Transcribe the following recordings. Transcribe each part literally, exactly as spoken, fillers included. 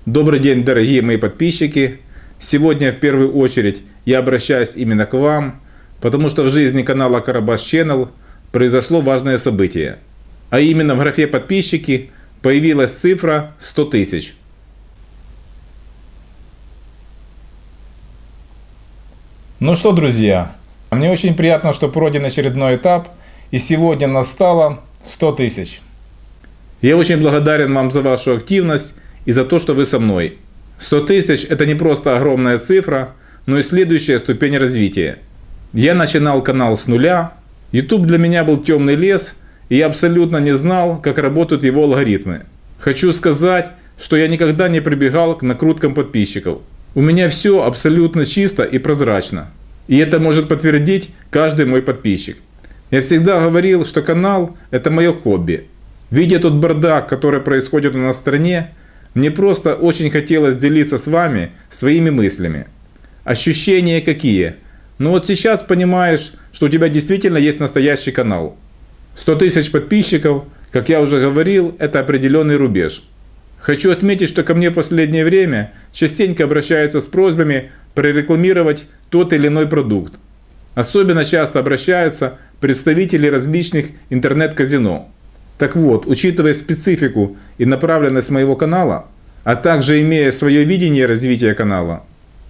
Добрый день, дорогие мои подписчики! Сегодня в первую очередь я обращаюсь именно к вам, потому что в жизни канала Карабас Channel произошло важное событие. А именно в графе подписчики появилась цифра сто тысяч. Ну что, друзья, мне очень приятно, что пройден очередной этап, и сегодня настало сто тысяч. Я очень благодарен вам за вашу активность и за то, что вы со мной. сто тысяч это не просто огромная цифра, но и следующая ступень развития. Я начинал канал с нуля, YouTube для меня был темный лес, и я абсолютно не знал, как работают его алгоритмы. Хочу сказать, что я никогда не прибегал к накруткам подписчиков. У меня все абсолютно чисто и прозрачно. И это может подтвердить каждый мой подписчик. Я всегда говорил, что канал – это мое хобби. Видя тот бардак, который происходит у нас в стране, мне просто очень хотелось делиться с вами своими мыслями. Ощущения какие? Ну вот сейчас понимаешь, что у тебя действительно есть настоящий канал. сто тысяч подписчиков, как я уже говорил, это определенный рубеж. Хочу отметить, что ко мне в последнее время частенько обращаются с просьбами прорекламировать тот или иной продукт. Особенно часто обращаются представители различных интернет-казино. Так вот, учитывая специфику и направленность моего канала, а также имея свое видение развития канала,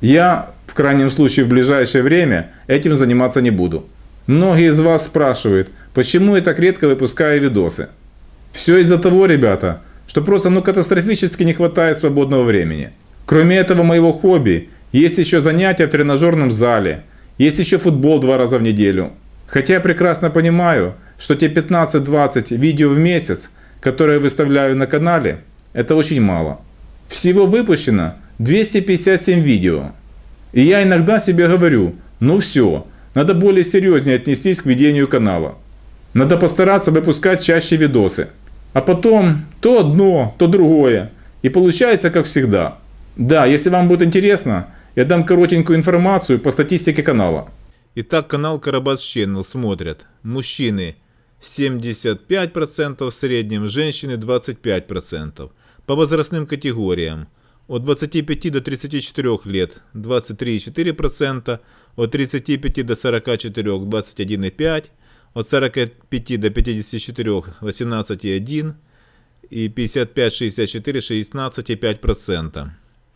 я, в крайнем случае в ближайшее время, этим заниматься не буду. Многие из вас спрашивают, почему я так редко выпускаю видосы. Все из-за того, ребята, что просто ну катастрофически не хватает свободного времени. Кроме этого моего хобби, есть еще занятия в тренажерном зале, есть еще футбол два раза в неделю. Хотя я прекрасно понимаю, что те пятнадцать-двадцать видео в месяц, которые я выставляю на канале, это очень мало. Всего выпущено двести пятьдесят семь видео. И я иногда себе говорю, ну все, надо более серьезнее отнестись к ведению канала. Надо постараться выпускать чаще видосы. А потом то одно, то другое. И получается как всегда. Да, если вам будет интересно, я дам коротенькую информацию по статистике канала. Итак, канал Карабас Channel смотрят мужчины семьдесят пять процентов в среднем, женщины двадцать пять процентов. По возрастным категориям от двадцати пяти до тридцати четырёх лет двадцать три и четыре десятых процента, от тридцати пяти до сорока четырёх двадцать один и пять процента, от сорока пяти до пятидесяти четырёх восемнадцать и один процент и пятьдесят пять шестьдесят четыре шестнадцать и пять процента.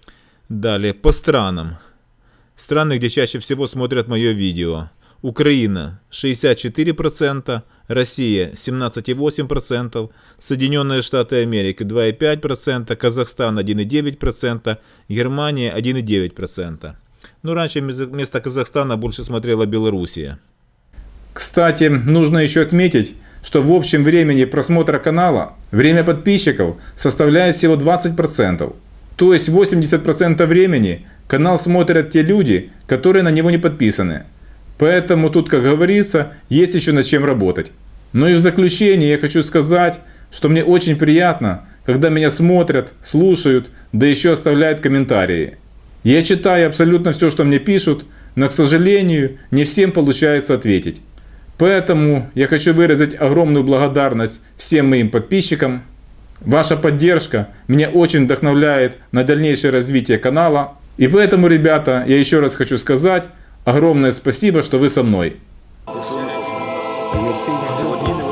Далее по странам. Страны, где чаще всего смотрят мое видео. Украина шестьдесят четыре процента, Россия семнадцать и восемь десятых процента, Соединенные Штаты Америки два и пять десятых процента, Казахстан один и девять десятых процента, Германия один и девять десятых процента. Но раньше вместо Казахстана больше смотрела Белоруссия. Кстати, нужно еще отметить, что в общем времени просмотра канала время подписчиков составляет всего двадцать процентов. То есть восемьдесят процентов времени канал смотрят те люди, которые на него не подписаны. Поэтому тут, как говорится, есть еще над чем работать. Ну и в заключение я хочу сказать, что мне очень приятно, когда меня смотрят, слушают, да еще оставляют комментарии. Я читаю абсолютно все, что мне пишут, но, к сожалению, не всем получается ответить. Поэтому я хочу выразить огромную благодарность всем моим подписчикам. Ваша поддержка меня очень вдохновляет на дальнейшее развитие канала. И поэтому, ребята, я еще раз хочу сказать огромное спасибо, что вы со мной. Сегодня